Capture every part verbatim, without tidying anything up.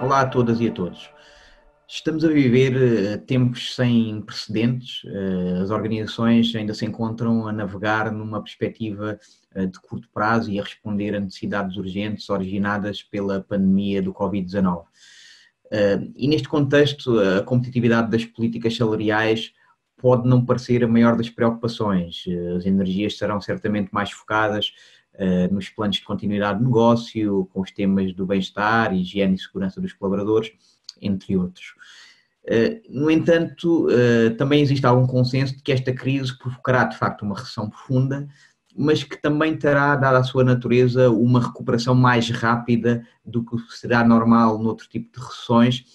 Olá a todas e a todos. Estamos a viver eh, tempos sem precedentes. Eh, As organizações ainda se encontram a navegar numa perspectiva eh, de curto prazo e a responder a necessidades urgentes originadas pela pandemia do covid dezanove. Eh, E neste contexto, a competitividade das políticas salariais pode não parecer a maior das preocupações. Eh, As energias serão certamente mais focadas eh, nos planos de continuidade de negócio, com os temas do bem-estar, higiene e segurança dos colaboradores, entre outros. Uh, no entanto, uh, também existe algum consenso de que esta crise provocará de facto uma recessão profunda, mas que também terá, dada a sua natureza, uma recuperação mais rápida do que será normal noutro tipo de recessões,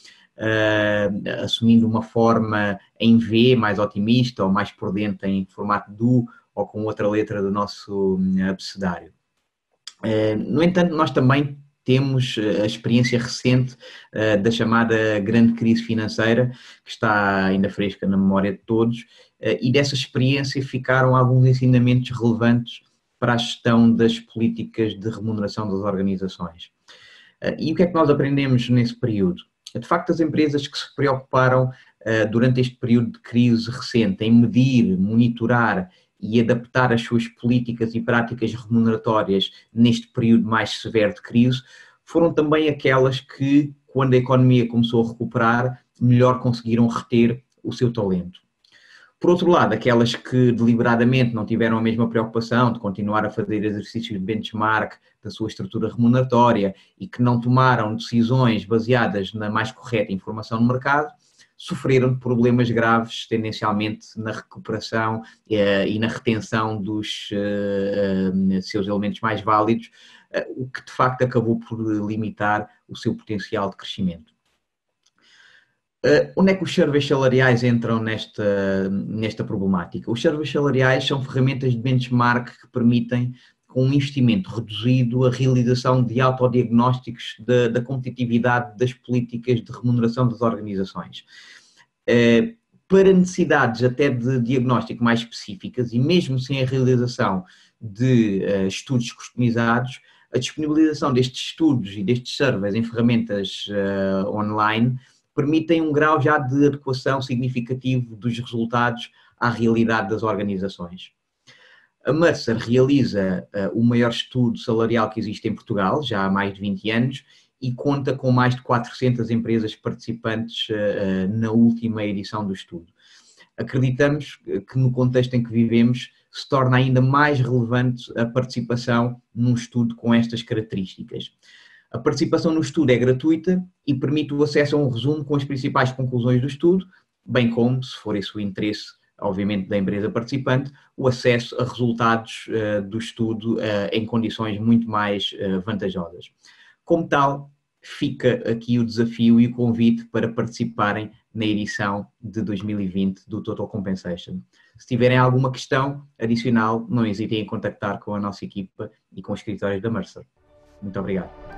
uh, assumindo uma forma em V, mais otimista ou mais prudente em formato do ou com outra letra do nosso abecedário. Uh, no entanto, nós também temos a experiência recente uh, da chamada grande crise financeira, que está ainda fresca na memória de todos, uh, e dessa experiência ficaram alguns ensinamentos relevantes para a gestão das políticas de remuneração das organizações. Uh, e o que é que nós aprendemos nesse período? De facto, as empresas que se preocuparam uh, durante este período de crise recente em medir, monitorar e adaptar as suas políticas e práticas remuneratórias neste período mais severo de crise, foram também aquelas que, quando a economia começou a recuperar, melhor conseguiram reter o seu talento. Por outro lado, aquelas que deliberadamente não tiveram a mesma preocupação de continuar a fazer exercícios de benchmark da sua estrutura remuneratória e que não tomaram decisões baseadas na mais correta informação no mercado, sofreram problemas graves, tendencialmente na recuperação eh, e na retenção dos eh, eh, seus elementos mais válidos, eh, o que de facto acabou por limitar o seu potencial de crescimento. Uh, onde é que os surveys salariais entram nesta, nesta problemática? Os surveys salariais são ferramentas de benchmark que permitem, com um investimento reduzido, a realização de autodiagnósticos da, da competitividade das políticas de remuneração das organizações. Uh, para necessidades até de diagnóstico mais específicas e mesmo sem a realização de uh, estudos customizados, a disponibilização destes estudos e destes surveys em ferramentas uh, online permitem um grau já de adequação significativo dos resultados à realidade das organizações. A Mercer realiza uh, o maior estudo salarial que existe em Portugal, já há mais de vinte anos, e conta com mais de quatrocentas empresas participantes uh, na última edição do estudo. Acreditamos que no contexto em que vivemos se torna ainda mais relevante a participação num estudo com estas características. A participação no estudo é gratuita e permite o acesso a um resumo com as principais conclusões do estudo, bem como, se for esse o interesse, obviamente, da empresa participante, o acesso a resultados uh, do estudo uh, em condições muito mais uh, vantajosas. Como tal, fica aqui o desafio e o convite para participarem na edição de dois mil e vinte do Total Compensation. Se tiverem alguma questão adicional, não hesitem em contactar com a nossa equipa e com os escritórios da Mercer. Muito obrigado.